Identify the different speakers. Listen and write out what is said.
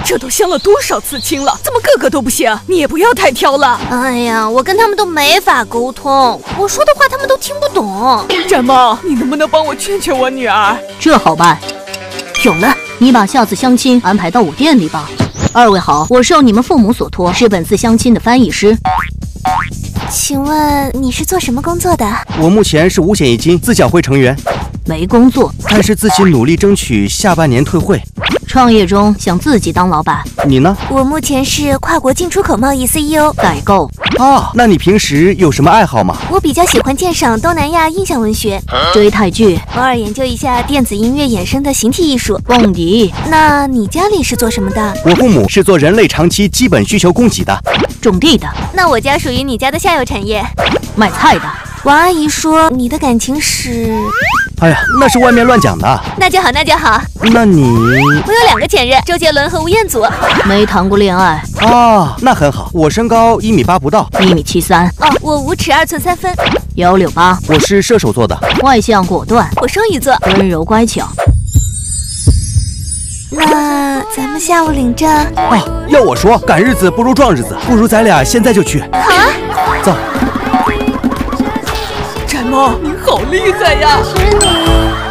Speaker 1: 这都相了多少次亲了，怎么个个都不行？你也不要太挑了。
Speaker 2: 哎呀，我跟他们都没法沟通，我说的话他们都听不懂。
Speaker 1: 展梦，你能不能帮我劝劝我女儿？
Speaker 3: 这好办，有了，你把下次相亲安排到我店里吧。二位好，我受你们父母所托，是本次相亲的翻译师。
Speaker 2: 请问你是做什么工作的？
Speaker 4: 我目前是五险一金自缴会成员，
Speaker 3: 没工作，
Speaker 4: 但是自己努力争取下半年退会。
Speaker 3: 创业中想自己当老板。
Speaker 4: 你呢？
Speaker 2: 我目前是跨国进出口贸易 CEO，
Speaker 3: 代购。
Speaker 4: 哦，那你平时有什么爱好吗？
Speaker 2: 我比较喜欢鉴赏东南亚印象文学，
Speaker 3: 追泰剧，
Speaker 2: 偶尔研究一下电子音乐衍生的形体艺术。
Speaker 3: 蹦迪。
Speaker 2: 那你家里是做什么的？
Speaker 4: 我父母是做人类长期基本需求供给的，
Speaker 3: 种地的。
Speaker 2: 那我家属于你家的下游产业，
Speaker 3: 卖菜的。
Speaker 2: 王阿姨说你的感情史……
Speaker 4: 哎呀，那是外面乱讲的。
Speaker 2: 那就好，那就好。
Speaker 4: 那你……
Speaker 2: 我有2个前任，周杰伦和吴彦祖。
Speaker 3: 没谈过恋爱。
Speaker 4: 哦，那很好。我身高1.8米不到
Speaker 3: ，1.73米。
Speaker 2: 哦，我5尺2寸3分
Speaker 3: ，168。
Speaker 4: 我是射手座的，
Speaker 3: 外向果断。
Speaker 2: 我双鱼座，
Speaker 3: 温柔乖巧。
Speaker 2: 那咱们下午领证。
Speaker 4: 哦，要我说，赶日子不如撞日子，不如咱俩现在就去。
Speaker 2: 好啊，
Speaker 4: 走。
Speaker 1: 展梦，你好厉害呀！
Speaker 2: 是你。